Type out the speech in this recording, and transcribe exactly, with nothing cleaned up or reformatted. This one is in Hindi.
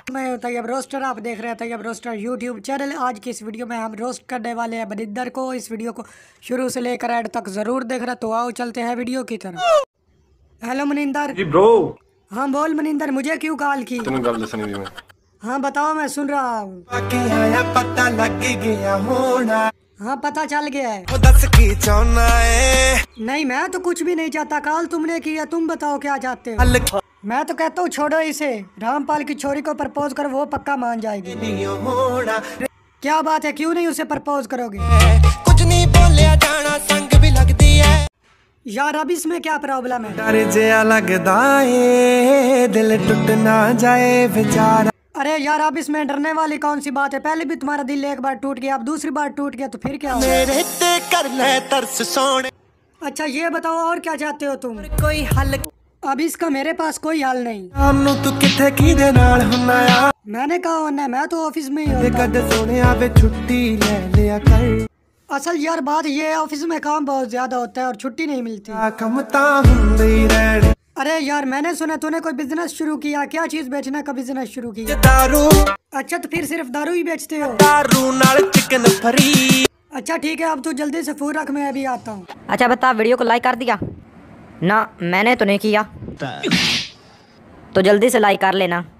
मैं हूं तैयब रोस्टर, आप देख रहे हैं तैयब रोस्टर यूट्यूब चैनल। आज की इस वीडियो में हम रोस्ट करने वाले हैं मनिंदर को। इस वीडियो को शुरू से लेकर एंड तक जरूर देखना। तो आओ चलते हैं वीडियो की तरफ। Hello Maninder ji bro. हाँ बोल मनिंदर, मुझे क्यों कॉल की? तेन गल दसनी मैं। हाँ बताओ, मैं सुन रहा हूँ। पता लग गया होना। हाँ पता चल गया है। दस की चाहना है। नहीं मैं तो कुछ भी नहीं चाहता, कॉल तुमने किया, तुम बताओ क्या चाहते हो। मैं तो कहता हूँ छोड़ो इसे, रामपाल की छोरी को प्रपोज करो, वो पक्का मान जाएगी। क्या बात है, क्यों नहीं उसे प्रपोज करोगे? कुछ नहीं बोलिया जाना, संग भी लगती है यार। अब इसमें क्या प्रॉब्लम है? डर जया लगदा है, दिल टूट ना जाए बेचारा। अरे यार अब इसमें डरने वाली कौन सी बात है? पहले भी तुम्हारा दिल एक बार टूट गया, अब दूसरी बार टूट गया तो फिर क्या होगा? मेरे ते कर ले तरस सोने। अच्छा ये बताओ और क्या चाहते हो तुम? कोई हल अब इसका मेरे पास कोई हल नहीं। हमनु तू किथे किदे नाल हुन्ना आ? मैंने कहा होना, मैं तो ऑफिस में ही होता हूं। कद सोने आवे छुट्टी ले लिया कर। असल यार बात ये है, ऑफिस में काम बहुत ज्यादा होता है और छुट्टी नहीं मिलती। कम ता हुंदे ही रहने। अरे यार मैंने सुना तूने कोई बिजनेस शुरू किया, क्या चीज बेचने का बिजनेस शुरू किया? दारू। अच्छा तो फिर सिर्फ दारू ही बेचते हो? दारू नाल चिकन फ्री। अच्छा ठीक है, अब तू जल्दी से फोन रख, मैं अभी आता हूँ। अच्छा बता, वीडियो को लाइक कर दिया ना? मैंने तो नहीं किया, तो जल्दी से लाइक कर लेना।